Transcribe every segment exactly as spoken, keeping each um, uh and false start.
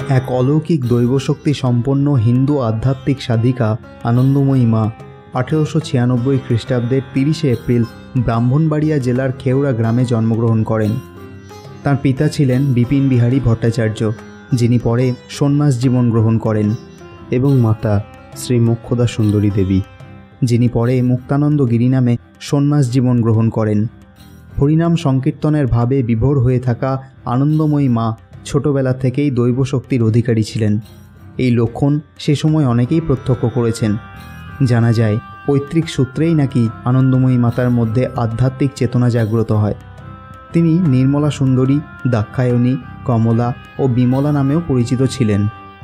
এক অলৌকিক দৈবশক্তি সম্পন্ন হিন্দু আধ্যাত্মিক সাধিকা আনন্দময়ী মা আঠেরোশো ছিয়ানব্বই খ্রিস্টাব্দের তিরিশে এপ্রিল ব্রাহ্মণবাড়িয়া জেলার খেওড়া গ্রামে জন্মগ্রহণ করেন। তার পিতা ছিলেন বিপিনবিহারী ভট্টাচার্য, যিনি পরে সন্ন্যাস জীবন গ্রহণ করেন, এবং মাতা শ্রী মোক্ষদা সুন্দরী দেবী, যিনি পরে মুক্তানন্দ গিরি নামে সন্ন্যাস জীবন গ্রহণ করেন। হরিনাম সংকীর্তনের ভাবে বিভোর হয়ে থাকা আনন্দময়ী মা ছোটবেলা থেকেই দৈবশক্তির অধিকারী ছিলেন। এই লক্ষণ সে সময় অনেকেই প্রত্যক্ষ করেছেন। জানা যায় পৈতৃক সূত্রেই নাকি আনন্দময়ী মাতার মধ্যে আধ্যাত্মিক চেতনা জাগ্রত হয়। তিনি নির্মলা সুন্দরী, দাক্ষায়ণী, কমলা ও বিমলা নামেও পরিচিত ছিলেন।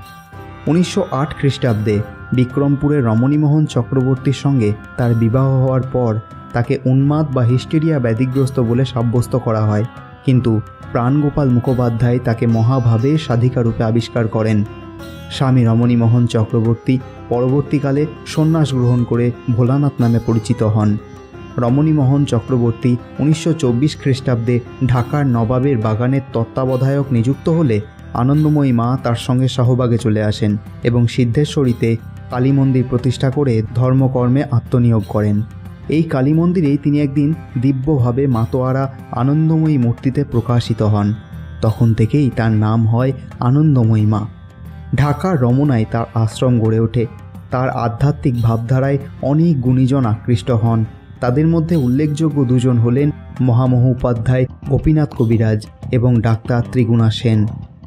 উনিশশো আট খ্রিস্টাব্দে বিক্রমপুরের রমণীমোহন চক্রবর্তীর সঙ্গে তার বিবাহ হওয়ার পর তাকে উন্মাদ বা হিস্টেরিয়া ব্যাধিগ্রস্ত বলে সাব্যস্ত করা হয়, কিন্তু প্রাণগোপাল মুখোপাধ্যায় তাকে মহাভাবে সাধিকারূপে আবিষ্কার করেন। স্বামী রমণীমোহন চক্রবর্তী পরবর্তীকালে সন্ন্যাস গ্রহণ করে ভোলানাথ নামে পরিচিত হন। রমণীমোহন চক্রবর্তী উনিশশো চব্বিশ খ্রিস্টাব্দে ঢাকার নবাবের বাগানের তত্ত্বাবধায়ক নিযুক্ত হলে আনন্দময়ী মা তার সঙ্গে শাহবাগে চলে আসেন এবং সিদ্ধেশ্বরীতে কালী মন্দির প্রতিষ্ঠা করে ধর্মকর্মে আত্মনিয়োগ করেন। এই কালী মন্দিরেই তিনি একদিন দিব্যভাবে মাতোয়ারা আনন্দময়ী মূর্তিতে প্রকাশিত হন। তখন থেকেই তার নাম হয় আনন্দময়ী মা। ঢাকার রমনায় তার আশ্রম গড়ে ওঠে। তার আধ্যাত্মিক ভাবধারায় অনেক গুণীজন আকৃষ্ট হন। তাদের মধ্যে উল্লেখযোগ্য দুজন হলেন মহামহোপাধ্যায় গোপীনাথ কবিরাজ এবং ডাক্তার ত্রিগুণা সেন।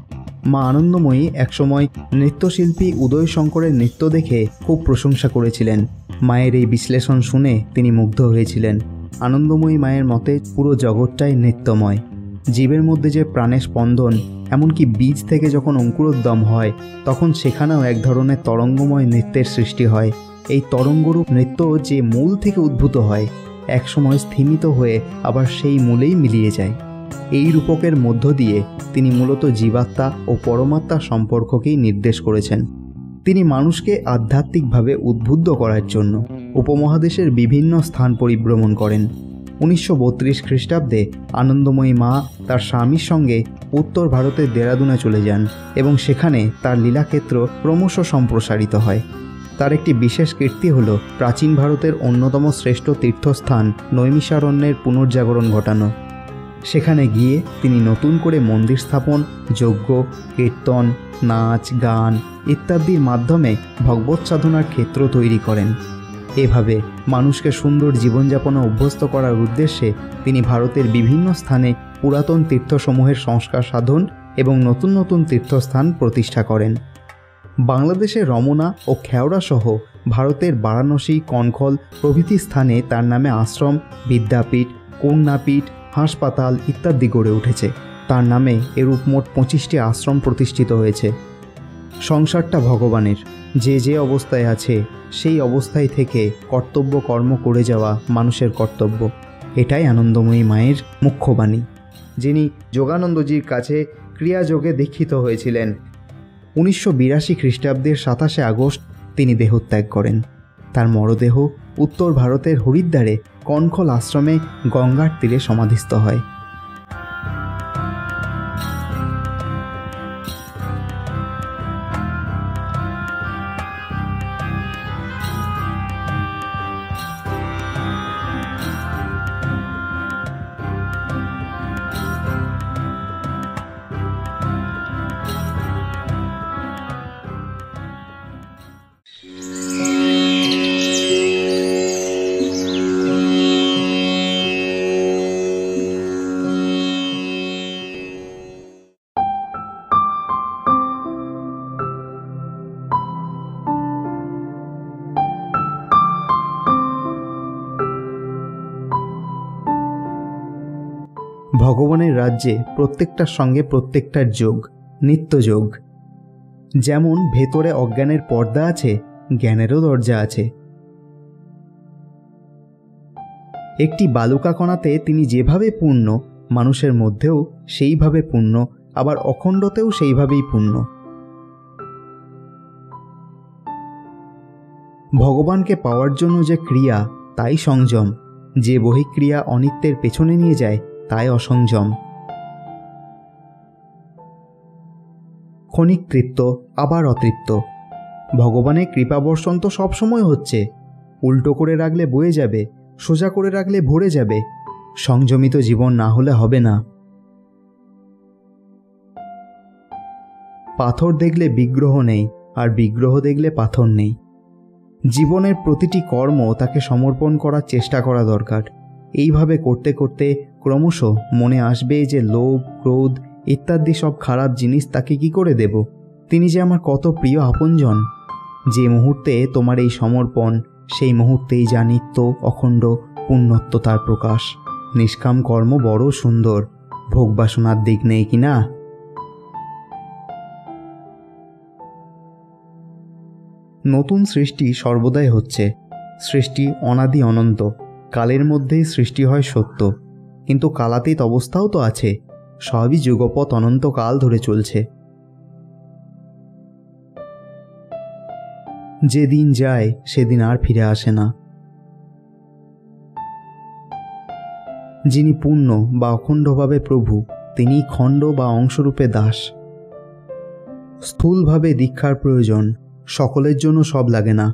মা আনন্দময়ী একসময় নৃত্যশিল্পী উদয় শঙ্করের নৃত্য দেখে খুব প্রশংসা করেছিলেন। মায়ের এই বিশ্লেষণ শুনে তিনি মুগ্ধ হয়েছিলেন। আনন্দময়ী মায়ের মতে পুরো জগৎটাই নৃত্যময়। জীবের মধ্যে যে প্রাণের স্পন্দন, এমনকি বীজ থেকে যখন অঙ্কুরোদ্গম হয় তখন সেখানেও এক ধরনের তরঙ্গময় নৃত্যের সৃষ্টি হয়। এই তরঙ্গরূপ নৃত্য যে মূল থেকে উদ্ভূত হয়, একসময় স্থিমিত হয়ে আবার সেই মূলেই মিলিয়ে যায়। এই রূপকের মধ্য দিয়ে তিনি মূলত জীবাত্মা ও পরমাত্মার সম্পর্ককেই নির্দেশ করেছেন। তিনি মানুষকে আধ্যাত্মিকভাবে উদ্বুদ্ধ করার জন্য উপমহাদেশের বিভিন্ন স্থান পরিভ্রমণ করেন। উনিশশো বত্রিশ খ্রিস্টাব্দে আনন্দময়ী মা তার স্বামীর সঙ্গে উত্তর ভারতের দেরাদুনে চলে যান এবং সেখানে তার লীলাক্ষেত্র ক্রমশ সম্প্রসারিত হয়। তার একটি বিশেষ কীর্তি হল প্রাচীন ভারতের অন্যতম শ্রেষ্ঠ তীর্থস্থান নৈমিষারণ্যের পুনর্জাগরণ ঘটানো। সেখানে গিয়ে তিনি নতুন করে মন্দির স্থাপন, যজ্ঞ, কীর্তন, নাচ, গান ইত্যাদির মাধ্যমে ভগবৎসাধনার ক্ষেত্র তৈরি করেন। এভাবে মানুষকে সুন্দর জীবনযাপনে অভ্যস্ত করার উদ্দেশ্যে তিনি ভারতের বিভিন্ন স্থানে পুরাতন তীর্থসমূহের সংস্কার সাধন এবং নতুন নতুন তীর্থস্থান প্রতিষ্ঠা করেন। বাংলাদেশের রমনা ও খেওড়া সহ ভারতের বারাণসী, কনখল প্রভৃতি স্থানে তার নামে আশ্রম, বিদ্যাপীঠ, কন্যাপীঠ, হাসপাতাল ইত্যাদি গড়ে উঠেছে। তার নামে এরূপ মোট পঁচিশটি আশ্রম প্রতিষ্ঠিত হয়েছে। সংসারটা ভগবানের, যে যে অবস্থায় আছে সেই অবস্থায় থেকে কর্তব্য কর্ম করে যাওয়া মানুষের কর্তব্য। এটাই আনন্দময়ী মায়ের মুখ্য বাণী। যিনি যোগানন্দজির কাছে ক্রিয়াযোগে দীক্ষিত হয়েছিলেন। উনিশশো বিরাশি খ্রিস্টাব্দের সাতাশে আগস্ট তিনি দেহত্যাগ করেন। তার মরদেহ উত্তর ভারতের হরিদ্বারে কনখল আশ্রমে গঙ্গার তীরে সমাধিস্থ হয়। ভগবানের রাজ্যে প্রত্যেকটার সঙ্গে প্রত্যেকটার যোগ, নিত্যযোগ। যেমন ভেতরে অজ্ঞানের পর্দা আছে, জ্ঞানেরও দরজা আছে। একটি বালুকা কণাতে তিনি যেভাবে পূর্ণ, মানুষের মধ্যেও সেইভাবে পূর্ণ, আবার অখণ্ডতেও সেইভাবেই পূর্ণ। ভগবানকে পাওয়ার জন্য যে ক্রিয়া, তাই সংযম। যে বহিক্রিয়া অনিত্যের পেছনে নিয়ে যায়, তাই অসংযম। ক্ষণিক তৃপ্ত, আবার অতৃপ্ত। ভগবানের কৃপাবর্ষণ তো সবসময় হচ্ছে। উল্টো করে রাখলে বয়ে যাবে, সোজা করে রাখলে ভরে যাবে। সংযমিত জীবন না হলে হবে না। পাথর দেখলে বিগ্রহ নেই, আর বিগ্রহ দেখলে পাথর নেই। জীবনের প্রতিটি কর্ম তাকে সমর্পণ করার চেষ্টা করা দরকার। এইভাবে করতে করতে ক্রমশ মনে আসবে যে লোভ, ক্রোধ ইত্যাদি সব খারাপ জিনিস তাকে কি করে দেব? তিনি যে আমার কত প্রিয় আপনজন। যে মুহূর্তে তোমার এই সমর্পণ, সেই মুহূর্তেই যা নিত্য অখণ্ড পুণ্যত্ব তার প্রকাশ। নিষ্কাম কর্ম বড় সুন্দর, ভোগ বাসনার দিক নেই কিনা? নতুন সৃষ্টি সর্বদাই হচ্ছে। সৃষ্টি অনাদি অনন্ত, কালের মধ্যেই সৃষ্টি হয় সত্য। কিন্তু কালাতীত অবস্থাও তো আছে। সবই যুগপৎ অনন্তকাল ধরে চলছে। যেদিন যায় সেদিন আর ফিরে আসে না। যিনি পূর্ণ বা অখণ্ডভাবে প্রভু, তিনি খণ্ড বা অংশরূপে দাস। স্থূলভাবে দীক্ষার প্রয়োজন, সকলের জন্য সব লাগে না।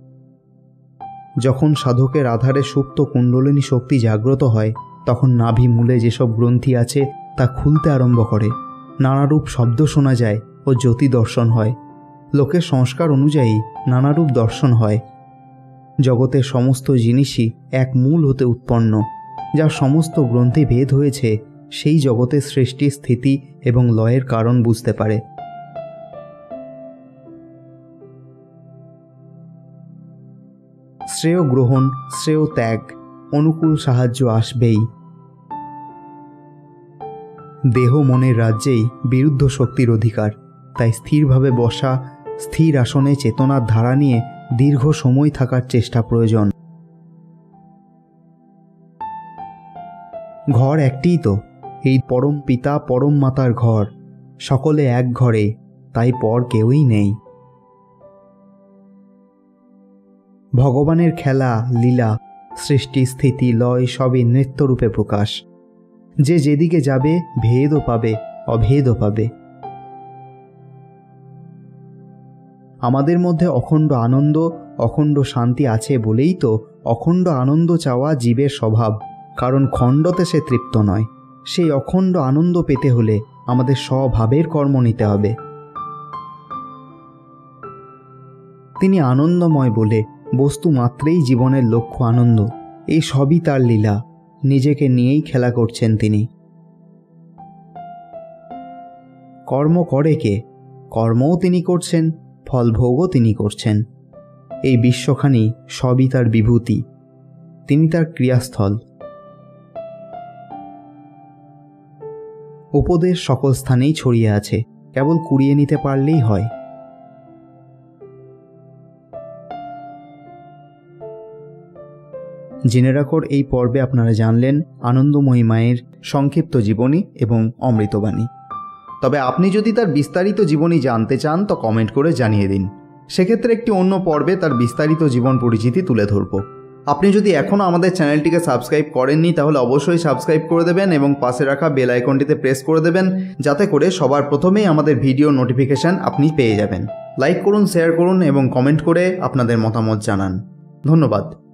যখন সাধকের আধারে সুপ্ত কুণ্ডলিনী শক্তি জাগ্রত হয়, তখন নাভি মূলে যেসব গ্রন্থি আছে তা খুলতে আরম্ভ করে। নানারূপ শব্দ শোনা যায় ও জ্যোতি দর্শন হয়। লোকের সংস্কার অনুযায়ী নানারূপ দর্শন হয়। জগতের সমস্ত জিনিসই এক মূল হতে উৎপন্ন। যার সমস্ত গ্রন্থি ভেদ হয়েছে, সেই জগতের সৃষ্টি, স্থিতি এবং লয়ের কারণ বুঝতে পারে। শ্রেয় গ্রহণ, শ্রেয় ত্যাগ, অনুকূল সাহায্য আসবেই। দেহ মনের রাজ্যেই বিরুদ্ধ শক্তির অধিকার। তাই স্থিরভাবে বসা, স্থির আসনে চেতনার ধারা নিয়ে দীর্ঘ সময় থাকার চেষ্টা প্রয়োজন। ঘর একটিই তো, এই পরম পিতা পরম মাতার ঘর। সকলে এক ঘরে, তাই পর কেউই নেই। ভগবানের খেলা, লীলা, সৃষ্টি, স্থিতি, লয় সবই নৃত্যরূপে প্রকাশ। যে যেদিকে যাবে ভেদও পাবে, অভেদও পাবে। আমাদের মধ্যে অখণ্ড আনন্দ, অখণ্ড শান্তি আছে বলেই তো অখণ্ড আনন্দ চাওয়া জীবের স্বভাব। কারণ খণ্ডতে সে তৃপ্ত নয়। সেই অখণ্ড আনন্দ পেতে হলে আমাদের স্বভাবের কর্ম নিতে হবে। তিনি আনন্দময় বলে বস্তু মাত্রেই জীবনের লক্ষ্য আনন্দ। এই সবই তার লীলা। নিজেকে নিয়েই খেলা করছেন তিনি। কর্ম করে কে? কর্মও তিনি করছেন, ফলভোগও তিনি করছেন। এই বিশ্বখানি সবই তার বিভূতি। তিনি তার ক্রিয়াস্থল। উপদেশ সকল স্থানেই ছড়িয়ে আছে, কেবল কুড়িয়ে নিতে পারলেই হয়। জেনে রাখোর এই পর্বে আপনারা জানলেন আনন্দময়ী মায়ের সংক্ষিপ্ত জীবনী এবং অমৃতবাণী। তবে আপনি যদি তার বিস্তারিত জীবনী জানতে চান তো কমেন্ট করে জানিয়ে দিন। সেক্ষেত্রে একটি অন্য পর্বে তার বিস্তারিত জীবন পরিচিতি তুলে ধরব। আপনি যদি এখনও আমাদের চ্যানেলটিকে সাবস্ক্রাইব করেননি তাহলে অবশ্যই সাবস্ক্রাইব করে দেবেন এবং পাশে রাখা বেল আইকনটিতে প্রেস করে দেবেন, যাতে করে সবার প্রথমেই আমাদের ভিডিও নোটিফিকেশান আপনি পেয়ে যাবেন। লাইক করুন, শেয়ার করুন এবং কমেন্ট করে আপনাদের মতামত জানান। ধন্যবাদ।